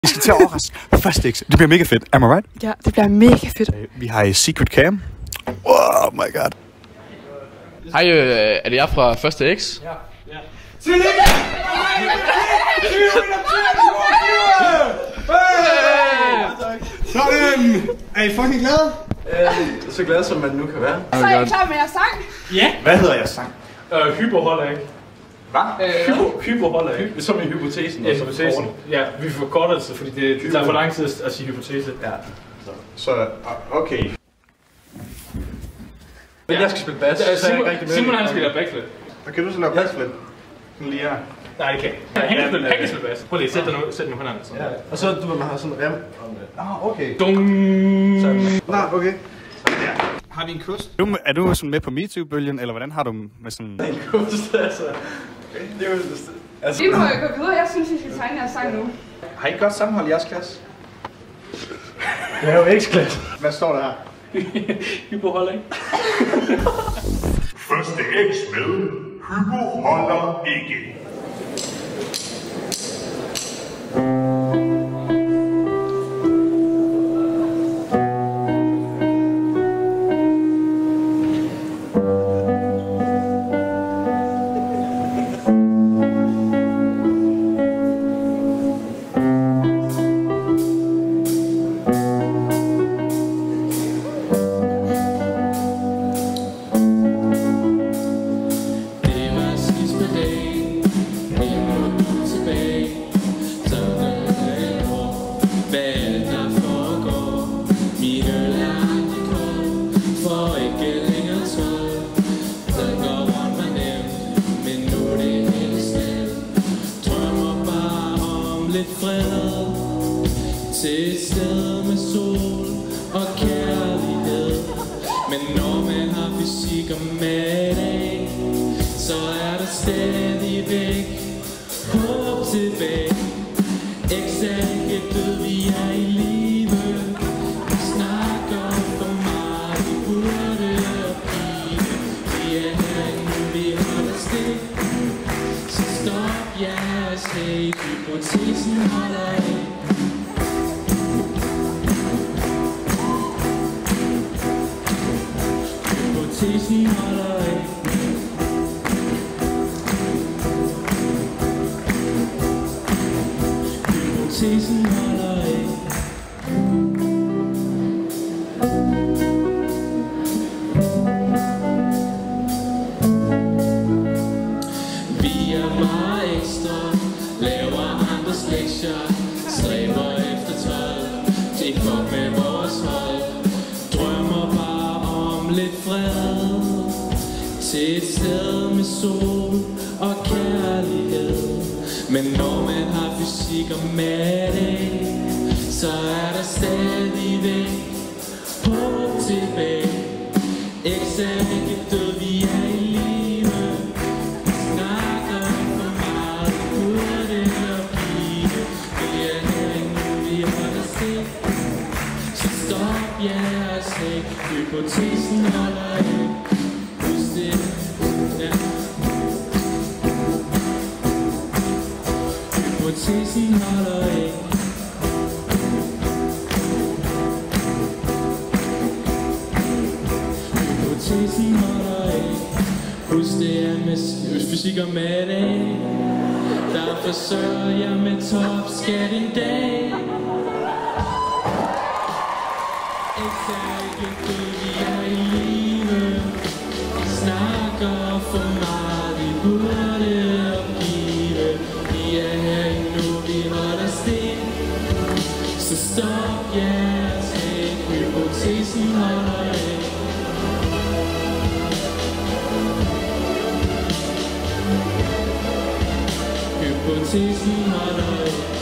Vi skal til at overraske på første X. Det bliver mega fedt. Am I right? Ja, det bliver mega fedt. Vi har Secret Cam. Oh my god. Hej, er det jer fra første X? Ja. Tillykke! Sådan! Er I fucking glade? Så glad som man nu kan være. Så er I klar med jeres sang? Ja. Hvad hedder jeres sang? Hypo holder ikke. Hvad? Hypo holder ikke. Som i hypotesen. Ja, hypotesen. Ja, vi forkorter det, fordi det tager for lang tid at sige hypotese. Ja. Så okay. Men jeg skal spille bass, så er jeg ikke rigtig med. Simon han spiller backflip. Så kan du så lave backflip? Lige her. Nej, det kan han kan spille bass. Prøv lige, sæt den nu på hinanden. Ja. Og så du man har sådan en rem. Okay. Dung. Nej, okay. Har vi en kost? Er du sådan med på MeToo-bølgen, eller hvordan har du med sådan... En kost, altså. Det er jo altså. Vi må gå videre. Jeg synes, I skal tegne jeres sang nu. Har I godt sammenhold i jeres klasse? Det er jo X-klasse. Hvad står der her? Hypo holder ikke. Første X med Hypo holder ikke. Til et sted med sol og kærlighed. Men når man har fysik og mad, så er der stadigvæk håb tilbage. X er ikke død, vi er i live. Vi snakker for meget, vi burde blive. Vi er herinde, vi holder stik. Så stop jeres hate, hypotesen holder ikke. Hypotesen holder ikke. Hypotesen holder ikke. Vi er bare ekstra, laver andres lektier, stræber efter 12, det er fuck med vores hold. Drømmer bare om lidt fred, til et sted med sol og kærlighed. Men når man har fysik og matte, så er der stadigvæk håb tilbage. X er ikke død, vi er i live. Vi snakker for meget, vi burde blive. Vi er herinde, vi holder stik. Så stop jeres hate, hypotesen holder ikke. Husk det, ja. Hypotesen holder ikke. Hypotesen holder ikke. Husk det er med fysik og matte. Der forsørger jeg med topskat en dag. X er ikke død, vi er i live. Vi snakker for meget, vi burde opgive. Vi er herinde nu, vi holder stik. Så stop jeres hate, hypotesen holder ikke. Hypotesen holder ikke.